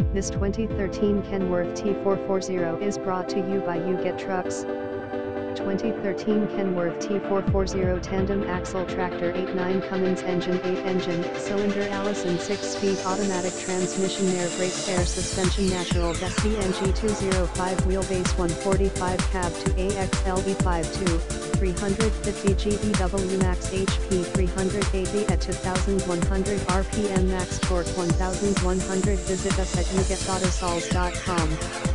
This 2013 Kenworth T440 is brought to you by You Get Trucks. 2013 Kenworth T440 Tandem Axle Tractor 8.9 Cummins Engine 8 Engine, Cylinder Allison 6-Speed Automatic Transmission Air Brake Air Suspension Natural Gas CNG 205 Wheelbase 145 Cab 2AXLE52, 350 GVW Max HP 380 at 2100 RPM Max Torque 1100 Visit us at yougetautosols.com.